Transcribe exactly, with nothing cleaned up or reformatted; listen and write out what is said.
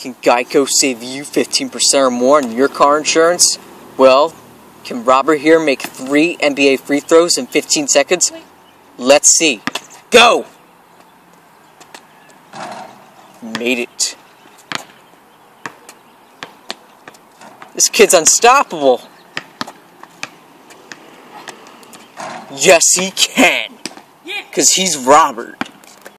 Can Geico save you fifteen percent or more on your car insurance? Well, can Robert here make three N B A free throws in fifteen seconds? Let's see. Go! Made it. This kid's unstoppable. Yes, he can. Because he's Robert.